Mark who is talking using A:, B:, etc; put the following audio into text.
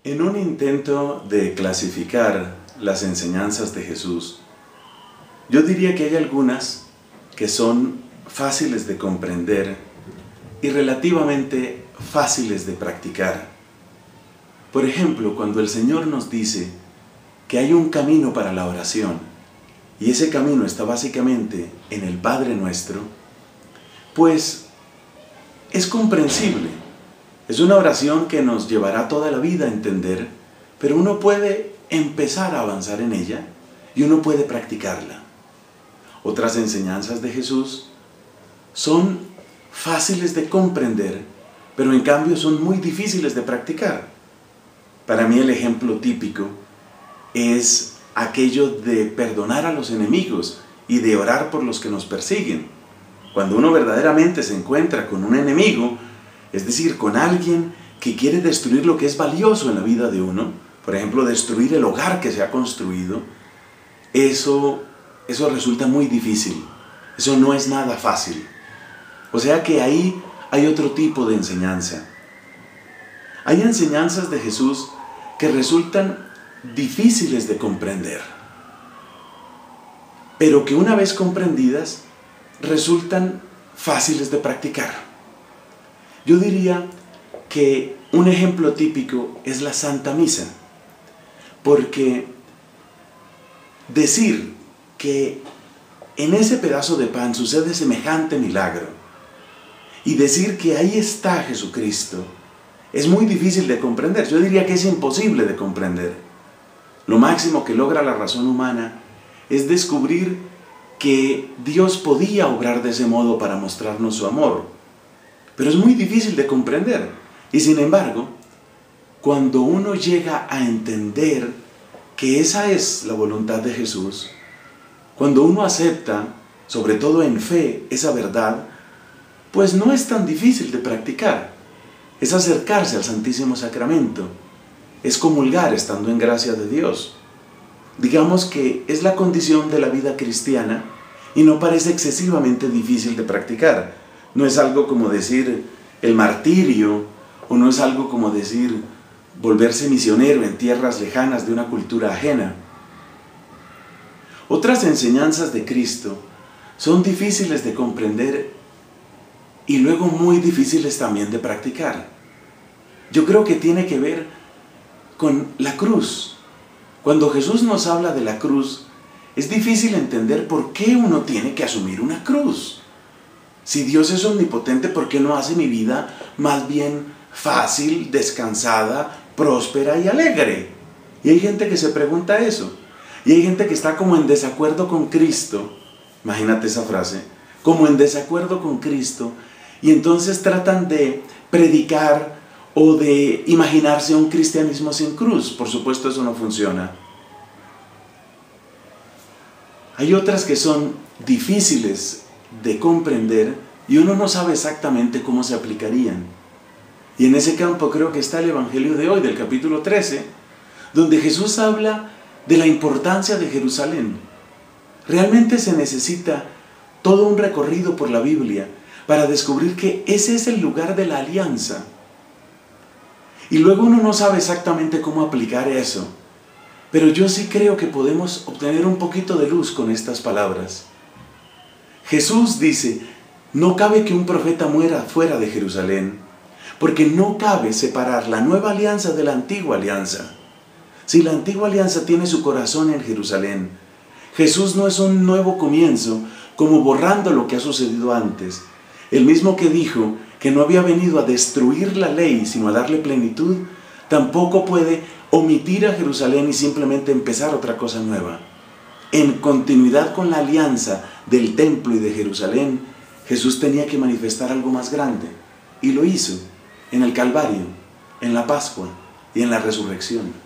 A: En un intento de clasificar las enseñanzas de Jesús, yo diría que hay algunas que son fáciles de comprender y relativamente fáciles de practicar. Por ejemplo, cuando el Señor nos dice que hay un camino para la oración, y ese camino está básicamente en el Padre Nuestro, pues es comprensible. Es una oración que nos llevará toda la vida a entender, pero uno puede empezar a avanzar en ella y uno puede practicarla. Otras enseñanzas de Jesús son fáciles de comprender, pero en cambio son muy difíciles de practicar. Para mí el ejemplo típico es aquello de perdonar a los enemigos y de orar por los que nos persiguen. Cuando uno verdaderamente se encuentra con un enemigo, es decir, con alguien que quiere destruir lo que es valioso en la vida de uno, por ejemplo, destruir el hogar que se ha construido, eso resulta muy difícil. Eso no es nada fácil. O sea que ahí hay otro tipo de enseñanza. Hay enseñanzas de Jesús que resultan difíciles de comprender, pero que una vez comprendidas resultan fáciles de practicar. Yo diría que un ejemplo típico es la Santa Misa, porque decir que en ese pedazo de pan sucede semejante milagro y decir que ahí está Jesucristo es muy difícil de comprender. Yo diría que es imposible de comprender. Lo máximo que logra la razón humana es descubrir que Dios podía obrar de ese modo para mostrarnos su amor. Pero es muy difícil de comprender. Y sin embargo, cuando uno llega a entender que esa es la voluntad de Jesús, cuando uno acepta, sobre todo en fe, esa verdad, pues no es tan difícil de practicar. Es acercarse al Santísimo Sacramento, es comulgar estando en gracia de Dios. Digamos que es la condición de la vida cristiana y no parece excesivamente difícil de practicar. No es algo como decir el martirio, o no es algo como decir volverse misionero en tierras lejanas de una cultura ajena. Otras enseñanzas de Cristo son difíciles de comprender y luego muy difíciles también de practicar. Yo creo que tiene que ver con la cruz. Cuando Jesús nos habla de la cruz, es difícil entender por qué uno tiene que asumir una cruz. Si Dios es omnipotente, ¿por qué no hace mi vida más bien fácil, descansada, próspera y alegre? Y hay gente que se pregunta eso. Y hay gente que está como en desacuerdo con Cristo. Imagínate esa frase. Como en desacuerdo con Cristo. Y entonces tratan de predicar o de imaginarse un cristianismo sin cruz. Por supuesto, eso no funciona. Hay otras que son difíciles de comprender y uno no sabe exactamente cómo se aplicarían. Y en ese campo creo que está el Evangelio de hoy, del capítulo 13, donde Jesús habla de la importancia de Jerusalén. Realmente se necesita todo un recorrido por la Biblia para descubrir que ese es el lugar de la alianza. Y luego uno no sabe exactamente cómo aplicar eso, pero yo sí creo que podemos obtener un poquito de luz con estas palabras. Jesús dice, no cabe que un profeta muera fuera de Jerusalén, porque no cabe separar la nueva alianza de la antigua alianza. Si la antigua alianza tiene su corazón en Jerusalén, Jesús no es un nuevo comienzo, como borrando lo que ha sucedido antes. El mismo que dijo que no había venido a destruir la ley, sino a darle plenitud, tampoco puede omitir a Jerusalén y simplemente empezar otra cosa nueva. En continuidad con la alianza del templo y de Jerusalén, Jesús tenía que manifestar algo más grande, y lo hizo en el Calvario, en la Pascua y en la resurrección.